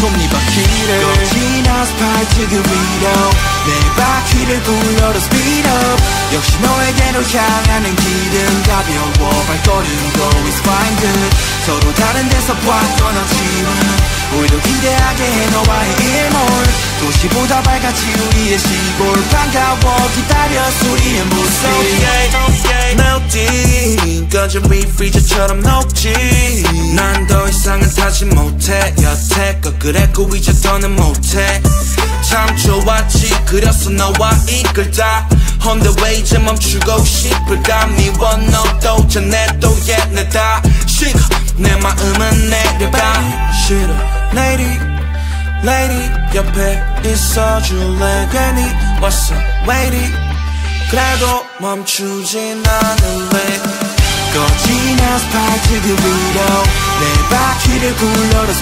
톱니바퀴를 거친 아스팔트 그 위로 내 바퀴를 굴러도 speed up 역시 너에게로 향하는 길은 가벼워 발걸음도 is fine good 서로 다른 데서 봤던 아침은 오히려 기대하게 해 너와의 일몰 도시보다 밝아지 우리의 시골 반가워 기다렸어 우리의 모습 melting 꺼진 리프리저처럼 녹지 난 더 이상은 타지 못해 여태 거꾸랬고 이제 더는 못해 참 좋았지 그렸어 너와 이끌다 On the way 이제 멈추고 싶을까 미워 너도 전에도 옛내 다시 내 마음은 내려가 싫어 lady lady 옆에 있어줄래 괜히 왔어 waiting 그래도 멈추진 않을래 거친 아스팔트 그 위로 내 바퀴를 굴러도